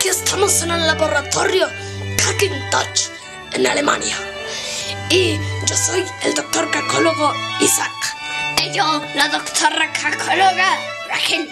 aquí estamos en el laboratorio CAQUITOSH en Alemania. Y yo soy el doctor cacólogo Isaac. Y yo, la doctora cacóloga Raquel.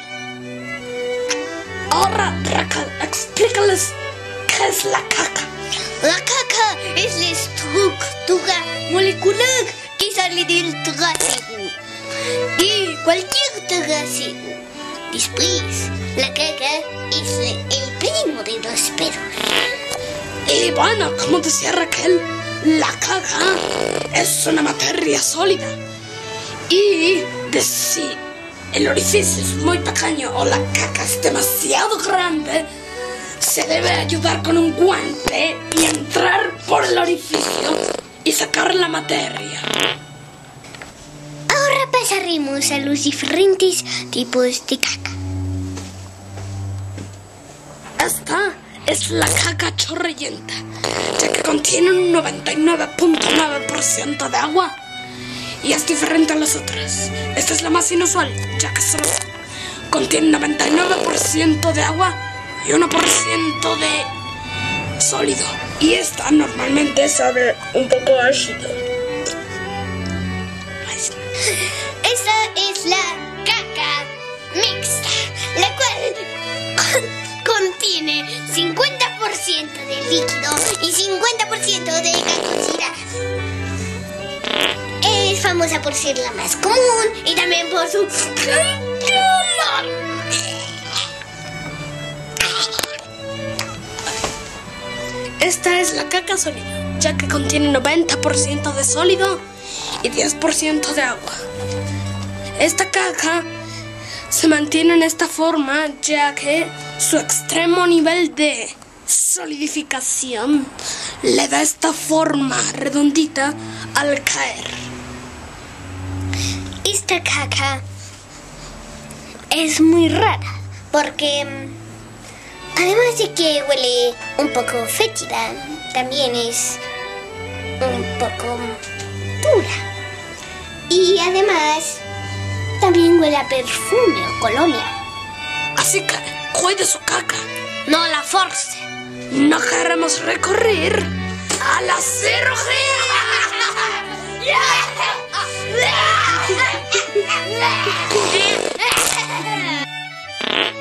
Ahora, Raquel, explícales qué es la caca. La caca es la estructura molecular que sale del trasero. Y cualquier trasero. Después, la caca es el primo de los perros. Y bueno, como decía Raquel, la caca es una materia sólida. Y de si el orificio es muy pequeño o la caca es demasiado grande, se debe ayudar con un guante y entrar por el orificio y sacar la materia. Ahora pasaremos a los diferentes tipos de caca. Esta es la caca chorrillenta, ya que contiene un 99.9% de agua y es diferente a las otras. Esta es la más inusual, ya que solo contiene 99% de agua y 1% de sólido. Y esta normalmente sabe un poco ácido. Esta es la caca mixta, la cual contiene 50% de líquido y 50% de gaseosidad. Es famosa por ser la más común y también por su color. Esta es la caca sólida, ya que contiene 90% de sólido y 10% de agua. Esta caca se mantiene en esta forma ya que su extremo nivel de solidificación le da esta forma redondita al caer. Esta caca es muy rara porque además de que huele un poco fétida, también es un poco dura. Y además también huele a perfume o colonia. Así que cuide su caca. No la force. No queremos recurrir a la cirugía.